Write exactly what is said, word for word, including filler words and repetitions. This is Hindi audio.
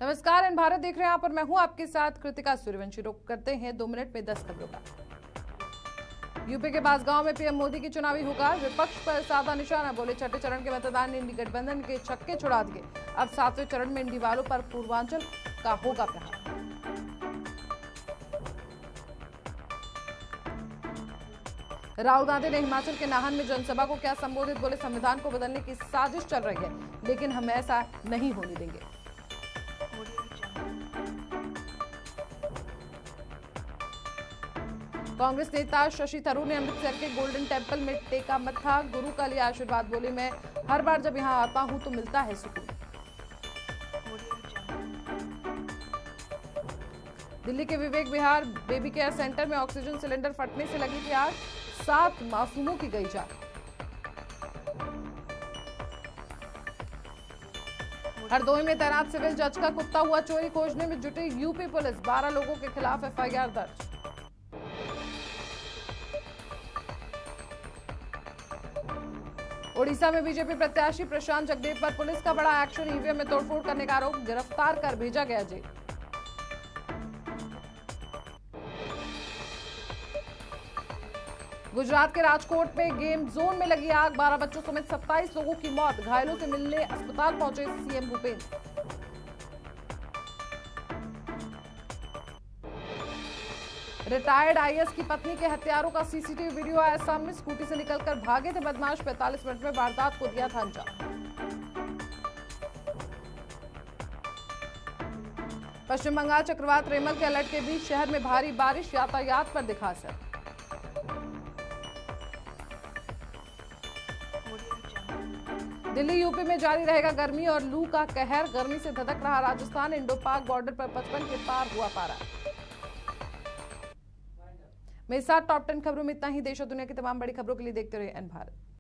नमस्कार, एन भारत देख रहे हैं आप और मैं हूं आपके साथ कृतिका सूर्यवंशी। रोक करते हैं दो मिनट में दस खबरों का। यूपी के बांसगांव में पीएम मोदी की चुनावी हुकार, विपक्ष पर साधा निशाना। बोले छठे चरण के मतदान ने इंडी गठबंधन के छक्के छुड़ा दिए। अब सातवें चरण में इंडी वालों पर पूर्वांचल का होगा प्रहार। राहुल गांधी ने हिमाचल के नाहन में जनसभा को क्या संबोधित। बोले संविधान को बदलने की साजिश चल रही है, लेकिन हम ऐसा नहीं होने देंगे। कांग्रेस नेता शशि थरूर ने अमृतसर के गोल्डन टेम्पल में टेका मत्था, गुरु का लिया आशीर्वाद। बोले मैं हर बार जब यहां आता हूं तो मिलता है सुकून। दिल्ली के Vivek Vihar baby care centre में ऑक्सीजन सिलेंडर फटने से लगी थी आग, सात मासूमों की गई जान। हरदोई में तैनात सिविल जज का कुत्ता हुआ चोरी, खोजने में जुटी यूपी पुलिस। बारह लोगों के खिलाफ एफआईआर दर्ज। ओडिशा में बीजेपी प्रत्याशी प्रशांत जगदेव पर पुलिस का बड़ा एक्शन, ईवीएम में तोड़फोड़ करने का आरोप, गिरफ्तार कर भेजा गया जेल। गुजरात के राजकोट में गेम जोन में लगी आग, बारह बच्चों समेत सत्ताईस लोगों की मौत। घायलों से मिलने अस्पताल पहुंचे सीएम भूपेंद्र। रिटायर्ड आईएएस की पत्नी के हत्यारों का सीसीटीवी वीडियो आया सामने। स्कूटी से निकलकर भागे थे बदमाश, पैंतालीस मिनट में वारदात को दिया था अंजाम। पश्चिम बंगाल चक्रवात रेमल के अलर्ट के बीच शहर में भारी बारिश, यातायात पर दिखा असर। दिल्ली यूपी में जारी रहेगा गर्मी और लू का कहर, गर्मी से धधक रहा राजस्थान। इंडो पाक बॉर्डर पर पचपन के पार हुआ पारा। मेरे साथ टॉप टेन खबरों में इतना ही। देश और दुनिया की तमाम बड़ी खबरों के लिए देखते रहिए एन भारत।